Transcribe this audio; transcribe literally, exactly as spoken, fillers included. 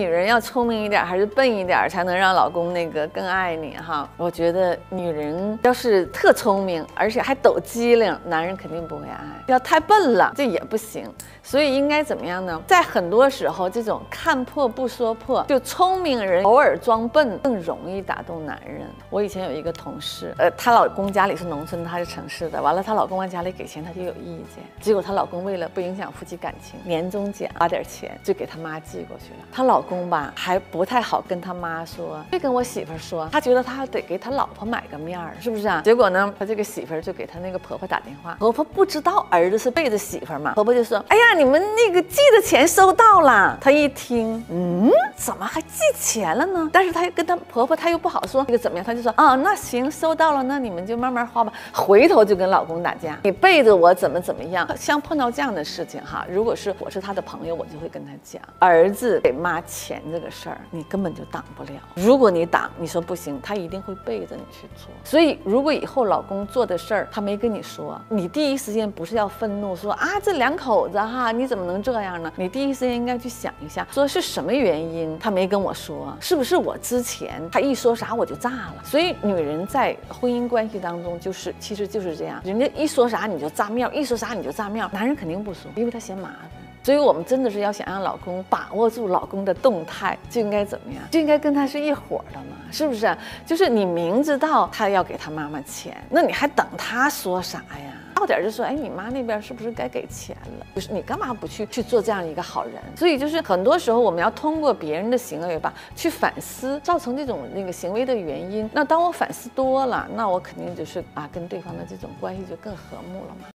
女人要聪明一点还是笨一点才能让老公那个更爱你哈？我觉得女人要是特聪明，而且还抖机灵，男人肯定不会爱。要太笨了，这也不行。所以应该怎么样呢？在很多时候，这种看破不说破，就聪明人偶尔装笨更容易打动男人。我以前有一个同事，呃，她老公家里是农村，她是城市的，完了她老公往家里给钱，她就有意见。结果她老公为了不影响夫妻感情，年终奖花点钱就给她妈寄过去了。她老公吧还不太好跟她妈说，别跟我媳妇说，他觉得他得给他老婆买个面儿，是不是啊？结果呢，他这个媳妇就给他那个婆婆打电话，婆婆不知道儿子是背着媳妇嘛，婆婆就说，哎呀，你们那个寄的钱收到了。她一听，嗯，怎么还寄钱了呢？但是她跟她婆婆，她又不好说这个怎么样，她就说，啊，那行，收到了，那你们就慢慢花吧。回头就跟老公打架，你背着我怎么怎么样。像碰到这样的事情哈，如果是我是他的朋友，我就会跟他讲，儿子给妈钱这个事儿，你根本就挡不了。如果你挡，你说不行，他一定会背着你去做。所以如果以后老公做的事儿他没跟你说，你第一时间不是要愤怒说啊这两口子哈你怎么能这样呢？你第一时间应该去想一下，说是什么原因他没跟我说，是不是我之前他一说啥我就炸了。所以女人在婚姻关系当中就是其实就是这样，人家一说啥你就炸庙，一说啥你就炸庙，男人肯定不说，因为他嫌麻烦。所以我们真的是要想让老公把握住老公的动态，就应该怎么样？就应该跟他是一伙的嘛，是不是？就是你明知道他要给他妈妈钱，那你还等他说啥呀？到点就说，哎，你妈那边是不是该给钱了？就是你干嘛不去去做这样一个好人？所以就是很多时候我们要通过别人的行为吧，去反思造成这种那个行为的原因。那当我反思多了，那我肯定就是啊，跟对方的这种关系就更和睦了嘛。